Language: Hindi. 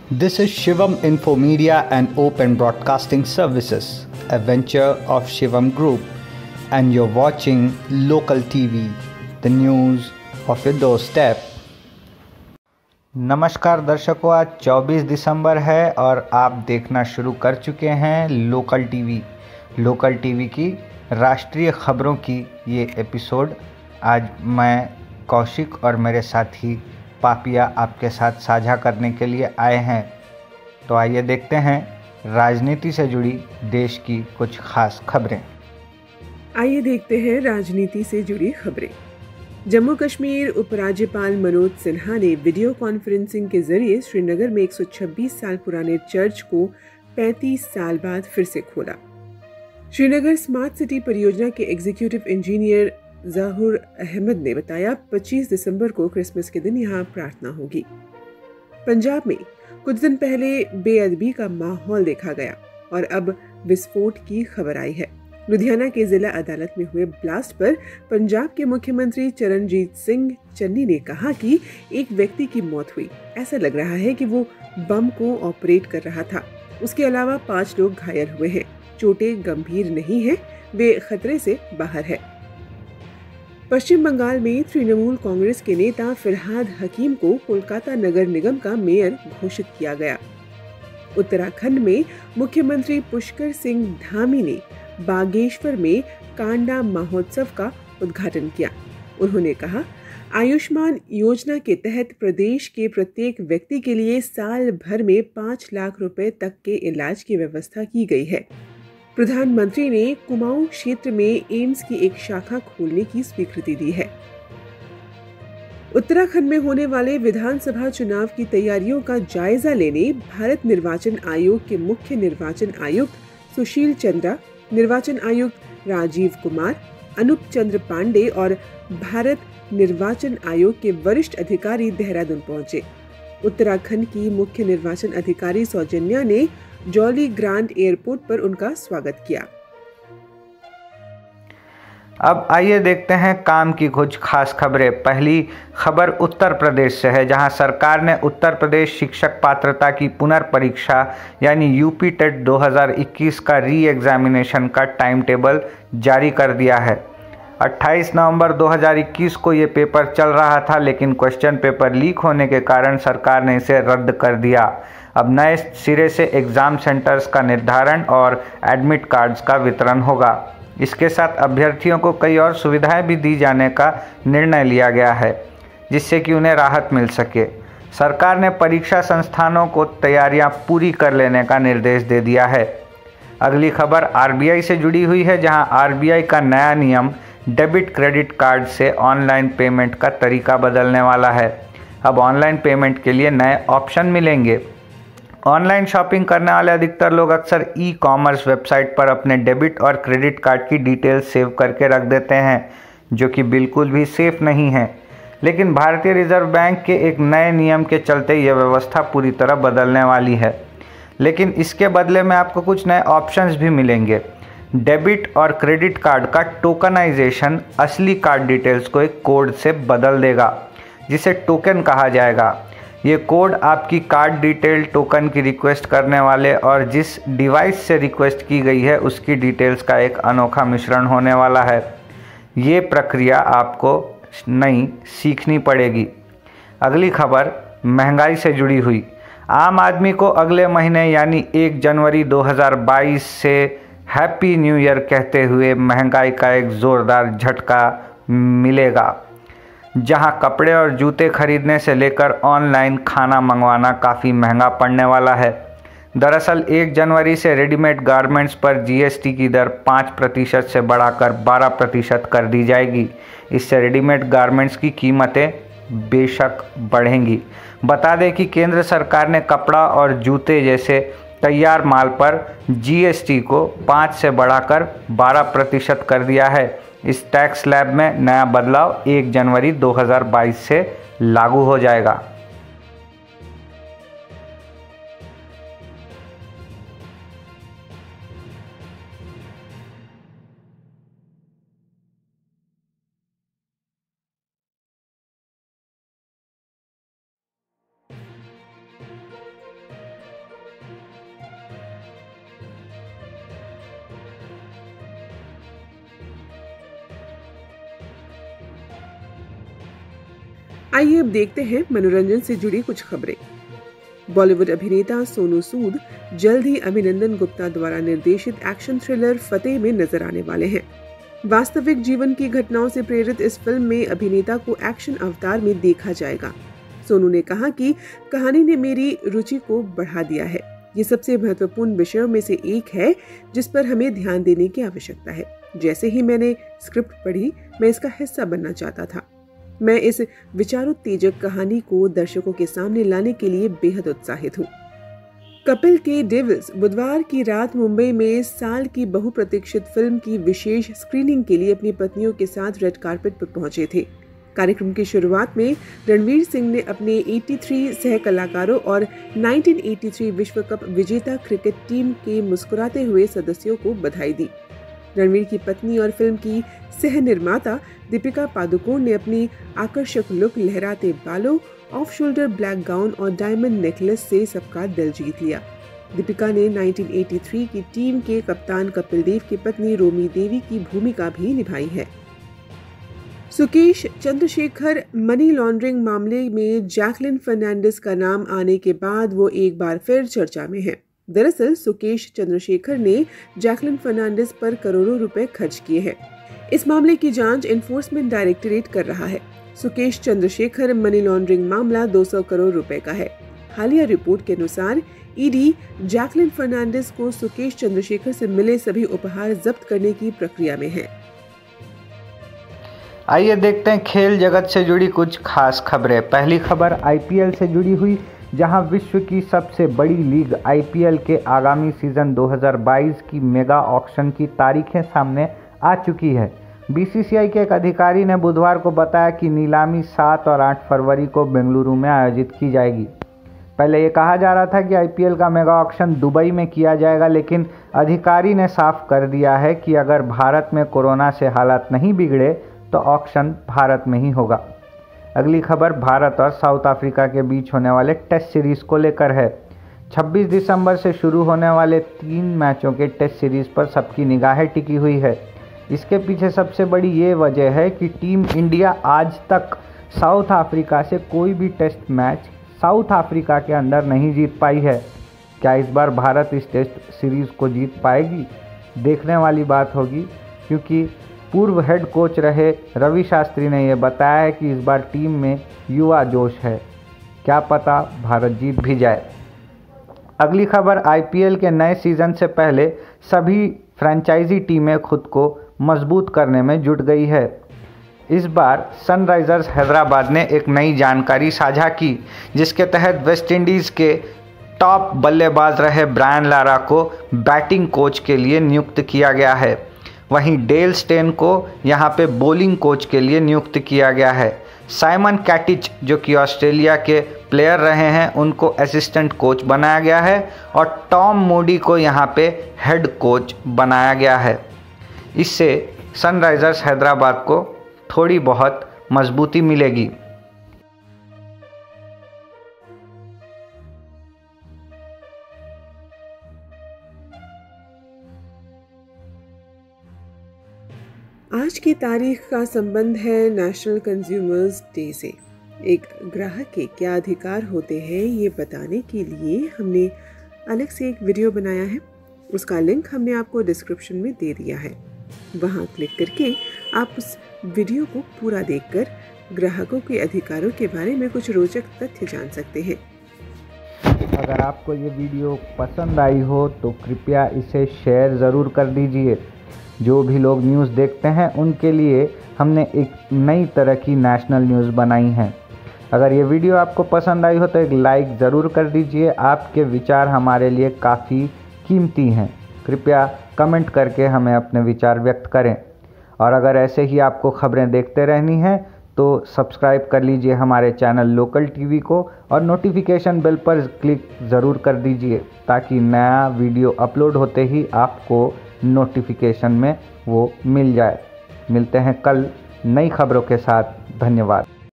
This is Shivam Info Media and Open Broadcasting Services, a venture of Shivam Group, and you're watching Local TV, the news of your doorstep. नमस्कार दर्शकों, आज 24 दिसंबर है और आप देखना शुरू कर चुके हैं लोकल टीवी की राष्ट्रीय खबरों की ये एपिसोड। आज मैं कौशिक और मेरे साथी पापिया आपके साथ साझा करने के लिए आए हैं। तो आइए देखते हैं राजनीति से जुड़ी देश की कुछ खास खबरें। आइए देखते हैं राजनीति से जुड़ी खबरें। जम्मू कश्मीर उपराज्यपाल मनोज सिन्हा ने वीडियो कॉन्फ्रेंसिंग के जरिए श्रीनगर में 126 साल पुराने चर्च को 35 साल बाद फिर से खोला। श्रीनगर स्मार्ट सिटी परियोजना के एग्जीक्यूटिव इंजीनियर जहूर अहमद ने बताया, 25 दिसंबर को क्रिसमस के दिन यहाँ प्रार्थना होगी। पंजाब में कुछ दिन पहले बेअदबी का माहौल देखा गया और अब विस्फोट की खबर आई है। लुधियाना के जिला अदालत में हुए ब्लास्ट पर पंजाब के मुख्यमंत्री चरणजीत सिंह चन्नी ने कहा कि एक व्यक्ति की मौत हुई। ऐसा लग रहा है कि वो बम को ऑपरेट कर रहा था। उसके अलावा 5 लोग घायल हुए हैं। चोटें गंभीर नहीं हैं, वे खतरे से बाहर है। पश्चिम बंगाल में तृणमूल कांग्रेस के नेता फिरहाद हकीम को कोलकाता नगर निगम का मेयर घोषित किया गया। उत्तराखंड में मुख्यमंत्री पुष्कर सिंह धामी ने बागेश्वर में कांडा महोत्सव का उद्घाटन किया। उन्होंने कहा, आयुष्मान योजना के तहत प्रदेश के प्रत्येक व्यक्ति के लिए साल भर में 5 लाख रुपए तक के इलाज की व्यवस्था की गई है। प्रधानमंत्री ने कुमाऊं क्षेत्र में एम्स की एक शाखा खोलने की स्वीकृति दी है। उत्तराखंड में होने वाले विधानसभा चुनाव की तैयारियों का जायजा लेने भारत निर्वाचन आयोग के मुख्य निर्वाचन आयुक्त सुशील चंद्रा, निर्वाचन आयुक्त राजीव कुमार, अनूप चंद्र पांडे और भारत निर्वाचन आयोग के वरिष्ठ अधिकारी देहरादून पहुंचे। उत्तराखंड की मुख्य निर्वाचन अधिकारी सौजन्या ने जॉली ग्रांट एयरपोर्ट पर उनका स्वागत किया। अब आइए देखते हैं काम की कुछ खास खबरें। पहली खबर उत्तर प्रदेश से है, जहां सरकार ने उत्तर प्रदेश शिक्षक पात्रता की पुनर्परीक्षा यानी यूपी टेट 2021 का री एग्जामिनेशन का टाइम टेबल जारी कर दिया है। 28 नवंबर 2021 को ये पेपर चल रहा था, लेकिन क्वेश्चन पेपर लीक होने के कारण सरकार ने इसे रद्द कर दिया। अब नए सिरे से एग्ज़ाम सेंटर्स का निर्धारण और एडमिट कार्ड्स का वितरण होगा। इसके साथ अभ्यर्थियों को कई और सुविधाएं भी दी जाने का निर्णय लिया गया है, जिससे कि उन्हें राहत मिल सके। सरकार ने परीक्षा संस्थानों को तैयारियां पूरी कर लेने का निर्देश दे दिया है। अगली खबर आरबीआई से जुड़ी हुई है, जहां आरबीआई का नया नियम डेबिट क्रेडिट कार्ड से ऑनलाइन पेमेंट का तरीका बदलने वाला है। अब ऑनलाइन पेमेंट के लिए नए ऑप्शन मिलेंगे। ऑनलाइन शॉपिंग करने वाले अधिकतर लोग अक्सर ई कॉमर्स वेबसाइट पर अपने डेबिट और क्रेडिट कार्ड की डिटेल्स सेव करके रख देते हैं, जो कि बिल्कुल भी सेफ नहीं है। लेकिन भारतीय रिजर्व बैंक के एक नए नियम के चलते यह व्यवस्था पूरी तरह बदलने वाली है। लेकिन इसके बदले में आपको कुछ नए ऑप्शंस भी मिलेंगे। डेबिट और क्रेडिट कार्ड का टोकनाइजेशन असली कार्ड डिटेल्स को एक कोड से बदल देगा, जिसे टोकन कहा जाएगा। ये कोड आपकी कार्ड डिटेल टोकन की रिक्वेस्ट करने वाले और जिस डिवाइस से रिक्वेस्ट की गई है उसकी डिटेल्स का एक अनोखा मिश्रण होने वाला है। ये प्रक्रिया आपको नई सीखनी पड़ेगी। अगली खबर महंगाई से जुड़ी हुई। आम आदमी को अगले महीने यानी 1 जनवरी 2022 से हैप्पी न्यू ईयर कहते हुए महंगाई का एक ज़ोरदार झटका मिलेगा, जहां कपड़े और जूते खरीदने से लेकर ऑनलाइन खाना मंगवाना काफ़ी महंगा पड़ने वाला है। दरअसल 1 जनवरी से रेडीमेड गारमेंट्स पर जीएसटी की दर 5% से बढ़ाकर 12% कर दी जाएगी। इससे रेडीमेड गारमेंट्स की कीमतें बेशक बढ़ेंगी। बता दें कि केंद्र सरकार ने कपड़ा और जूते जैसे तैयार माल पर जीएसटी को 5 से बढ़ाकर 12% कर दिया है। इस टैक्स स्लैब में नया बदलाव 1 जनवरी 2022 से लागू हो जाएगा। आइए अब देखते हैं मनोरंजन से जुड़ी कुछ खबरें। बॉलीवुड अभिनेता सोनू सूद जल्द ही अभिनंदन गुप्ता द्वारा निर्देशित एक्शन थ्रिलर फतेह में नजर आने वाले हैं। वास्तविक जीवन की घटनाओं से प्रेरित इस फिल्म में अभिनेता को एक्शन अवतार में देखा जाएगा। सोनू ने कहा कि कहानी ने मेरी रुचि को बढ़ा दिया है। ये सबसे महत्वपूर्ण विषयों में से एक है जिस पर हमें ध्यान देने की आवश्यकता है। जैसे ही मैंने स्क्रिप्ट पढ़ी, मैं इसका हिस्सा बनना चाहता था। मैं इस विचारोत्तेजक कहानी को दर्शकों के सामने लाने के लिए बेहद उत्साहित हूँ। कपिल के डेविल्स बुधवार की रात मुंबई में साल की बहुप्रतीक्षित फिल्म की विशेष स्क्रीनिंग के लिए अपनी पत्नियों के साथ रेड कार्पेट पर पहुंचे थे। कार्यक्रम की शुरुआत में रणवीर सिंह ने अपने 83 सह कलाकारों और 1983 विश्व कप विजेता क्रिकेट टीम के मुस्कुराते हुए सदस्यों को बधाई दी। रणवीर की पत्नी और फिल्म की सह निर्माता दीपिका पादुकोण ने अपनी आकर्षक लुक, लहराते बालों, ऑफ शोल्डर ब्लैक गाउन और डायमंड नेकलेस से सबका दिल जीत लिया। दीपिका ने 1983 की टीम के कप्तान कपिल देव की पत्नी रोमी देवी की भूमिका भी निभाई है। सुकेश चंद्रशेखर मनी लॉन्ड्रिंग मामले में जैकलिन फर्नांडिस का नाम आने के बाद वो एक बार फिर चर्चा में है। दरअसल सुकेश चंद्रशेखर ने जैकलिन फर्नांडिस पर करोड़ों रुपए खर्च किए हैं। इस मामले की जांच एनफोर्समेंट डायरेक्टरेट कर रहा है। सुकेश चंद्रशेखर मनी लॉन्ड्रिंग मामला 200 करोड़ रुपए का है। हालिया रिपोर्ट के अनुसार ईडी जैकलिन फर्नांडिस को सुकेश चंद्रशेखर से मिले सभी उपहार जब्त करने की प्रक्रिया में है। आइए देखते हैं खेल जगत से जुड़ी कुछ खास खबरें। पहली खबर आईपीएल से जुड़ी हुई, जहां विश्व की सबसे बड़ी लीग आईपीएल के आगामी सीजन 2022 की मेगा ऑक्शन की तारीखें सामने आ चुकी है। बीसीसीआई के एक अधिकारी ने बुधवार को बताया कि नीलामी 7 और 8 फरवरी को बेंगलुरु में आयोजित की जाएगी। पहले ये कहा जा रहा था कि आईपीएल का मेगा ऑक्शन दुबई में किया जाएगा, लेकिन अधिकारी ने साफ कर दिया है कि अगर भारत में कोरोना से हालात नहीं बिगड़े तो ऑक्शन भारत में ही होगा। अगली खबर भारत और साउथ अफ्रीका के बीच होने वाले टेस्ट सीरीज को लेकर है। 26 दिसंबर से शुरू होने वाले 3 मैचों के टेस्ट सीरीज पर सबकी निगाहें टिकी हुई है। इसके पीछे सबसे बड़ी ये वजह है कि टीम इंडिया आज तक साउथ अफ्रीका से कोई भी टेस्ट मैच साउथ अफ्रीका के अंदर नहीं जीत पाई है। क्या इस बार भारत इस टेस्ट सीरीज को जीत पाएगी? देखने वाली बात होगी, क्योंकि पूर्व हेड कोच रहे रवि शास्त्री ने यह बताया है कि इस बार टीम में युवा जोश है। क्या पता भारत जीत भी जाए। अगली खबर आईपीएल के नए सीजन से पहले सभी फ्रेंचाइजी टीमें खुद को मजबूत करने में जुट गई है। इस बार सनराइजर्स हैदराबाद ने एक नई जानकारी साझा की, जिसके तहत वेस्टइंडीज़ के टॉप बल्लेबाज रहे ब्रायन लारा को बैटिंग कोच के लिए नियुक्त किया गया है। वहीं डेल स्टेन को यहां पे बॉलिंग कोच के लिए नियुक्त किया गया है। साइमन कैटिच, जो कि ऑस्ट्रेलिया के प्लेयर रहे हैं, उनको असिस्टेंट कोच बनाया गया है और टॉम मूडी को यहां पे हेड कोच बनाया गया है। इससे सनराइजर्स हैदराबाद को थोड़ी बहुत मजबूती मिलेगी। आज की तारीख का संबंध है नेशनल कंज्यूमर्स डे से। एक ग्राहक के क्या अधिकार होते हैं ये बताने के लिए हमने अलग से एक वीडियो बनाया है। उसका लिंक हमने आपको डिस्क्रिप्शन में दे दिया है। वहां क्लिक करके आप उस वीडियो को पूरा देखकर ग्राहकों के अधिकारों के बारे में कुछ रोचक तथ्य जान सकते हैं। अगर आपको ये वीडियो पसंद आई हो तो कृपया इसे शेयर ज़रूर कर दीजिए। जो भी लोग न्यूज़ देखते हैं उनके लिए हमने एक नई तरह की नेशनल न्यूज़ बनाई है। अगर ये वीडियो आपको पसंद आई हो तो एक लाइक ज़रूर कर दीजिए। आपके विचार हमारे लिए काफ़ी कीमती हैं। कृपया कमेंट करके हमें अपने विचार व्यक्त करें। और अगर ऐसे ही आपको खबरें देखते रहनी हैं तो सब्सक्राइब कर लीजिए हमारे चैनल लोकल टीवी को और नोटिफिकेशन बेल पर क्लिक ज़रूर कर दीजिए, ताकि नया वीडियो अपलोड होते ही आपको नोटिफिकेशन में वो मिल जाए। मिलते हैं कल नई खबरों के साथ। धन्यवाद।